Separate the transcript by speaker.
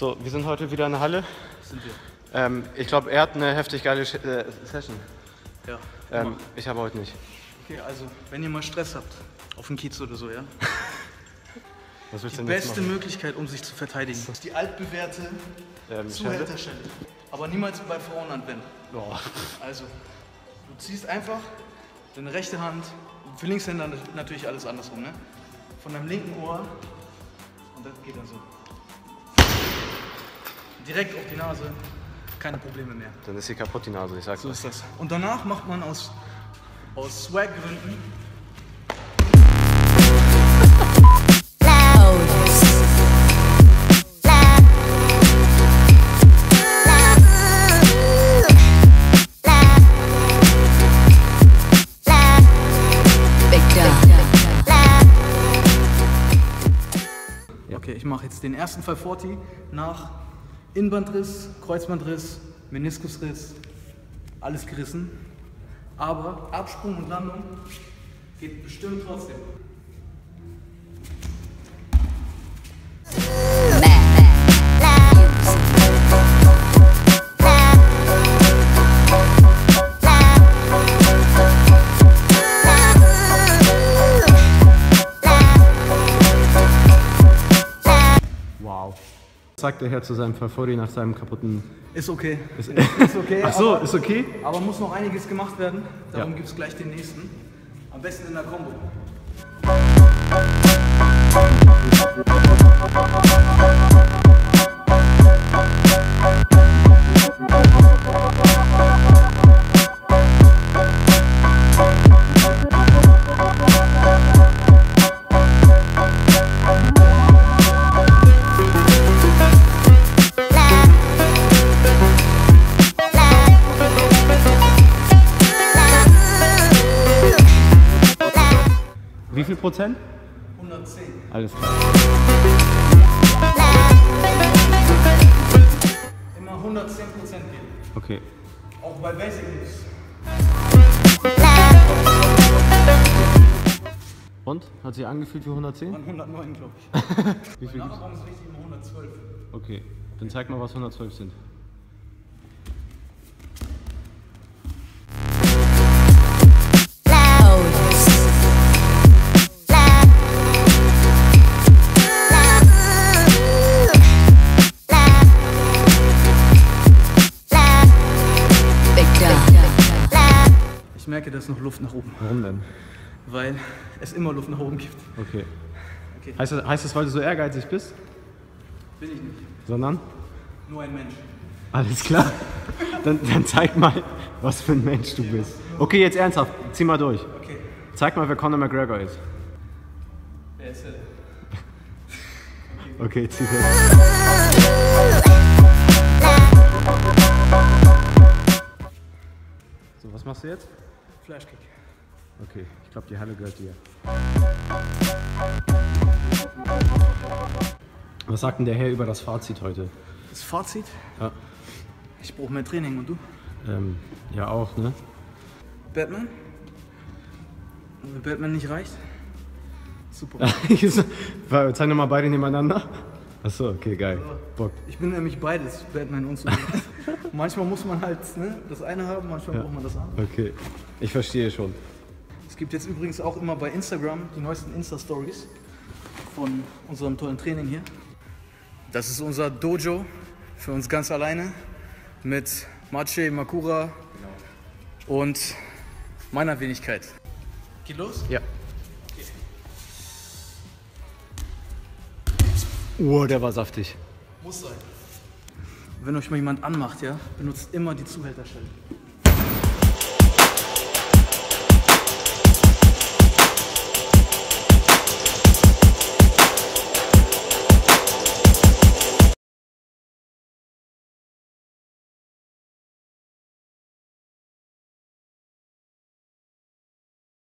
Speaker 1: So, wir sind heute wieder in der Halle.
Speaker 2: Sind wir.
Speaker 1: Ich glaube, er hat eine heftig geile Session.
Speaker 2: Ja.
Speaker 1: Ich habe heute nicht.
Speaker 2: Okay, also, wenn ihr mal Stress habt, auf dem Kiez oder so, ja?
Speaker 1: Was willst
Speaker 2: Die
Speaker 1: du denn jetzt
Speaker 2: beste
Speaker 1: machen?
Speaker 2: Möglichkeit, um sich zu verteidigen, ist die altbewährte
Speaker 1: Schelle?
Speaker 2: Zuhälterschelle. Aber niemals bei Frauen anwenden.
Speaker 1: Boah.
Speaker 2: Also, du ziehst einfach deine rechte Hand, für Linkshänder natürlich alles andersrum, ne? Von deinem linken Ohr und das geht dann so. Direkt auf die Nase, keine Probleme mehr.
Speaker 1: Dann ist sie kaputt, die Nase, ich sag's
Speaker 2: So
Speaker 1: dir.
Speaker 2: ist das. Und danach macht man aus Swag-Gründen Okay, ich mache jetzt den ersten 540 nach Innenbandriss, Kreuzbandriss, Meniskusriss, alles gerissen. Aber Absprung und Landung geht bestimmt trotzdem.
Speaker 1: Wow. Sagt der Herr zu seinem Favori nach seinem kaputten...
Speaker 2: Ist okay.
Speaker 1: Ist
Speaker 2: okay.
Speaker 1: Ach so,
Speaker 2: aber,
Speaker 1: ist okay?
Speaker 2: Aber muss noch einiges gemacht werden. Darum
Speaker 1: Ja.
Speaker 2: gibt es gleich den nächsten. Am besten in der Kombo.
Speaker 1: Wie viel Prozent?
Speaker 2: 110.
Speaker 1: Alles klar.
Speaker 2: Immer 110% geben.
Speaker 1: Okay.
Speaker 2: Auch bei Basic Moves.
Speaker 1: Und? Hat sich angefühlt wie 110?
Speaker 2: Waren 109, glaube ich.
Speaker 1: Wie viel?
Speaker 2: Nachher ist richtig immer 112.
Speaker 1: Okay. Dann zeig mal, was 112 sind.
Speaker 2: Ich merke, da ist noch Luft nach oben,
Speaker 1: Warum denn?
Speaker 2: weil es immer Luft nach oben gibt.
Speaker 1: Okay.
Speaker 2: Okay.
Speaker 1: Heißt das, weil du so ehrgeizig bist?
Speaker 2: Bin ich nicht.
Speaker 1: Sondern?
Speaker 2: Nur ein Mensch.
Speaker 1: Alles klar. Dann zeig mal, was für ein Mensch du bist. Okay, jetzt ernsthaft. Zieh mal durch.
Speaker 2: Okay.
Speaker 1: Zeig mal, wer Conor McGregor ist.
Speaker 2: Wer ist er?
Speaker 1: Okay, zieh durch. So, was machst du jetzt?
Speaker 2: Flashkick.
Speaker 1: Okay, ich glaube, die Halle gehört dir. Was sagt denn der Herr über das Fazit heute?
Speaker 2: Das Fazit?
Speaker 1: Ja,
Speaker 2: Ich brauche mehr Training und du?
Speaker 1: ja auch, ne?
Speaker 2: Batman? Und wenn Batman nicht reicht? Super.
Speaker 1: Zeig nochmal beide nebeneinander. Achso, okay, geil. Bock.
Speaker 2: Ich bin nämlich beides, Batman und Superman. Manchmal muss man halt das eine haben, manchmal braucht man das andere.
Speaker 1: Okay, ich verstehe schon.
Speaker 2: Es gibt jetzt übrigens auch immer bei Instagram die neuesten Insta-Stories von unserem tollen Training hier. Das ist unser Dojo für uns ganz alleine mit Maciej, Makura und meiner Wenigkeit. Geht los?
Speaker 1: Ja. Oh, der war saftig.
Speaker 2: Muss sein. Wenn euch mal jemand anmacht, ja, benutzt immer die Zuhälterstelle.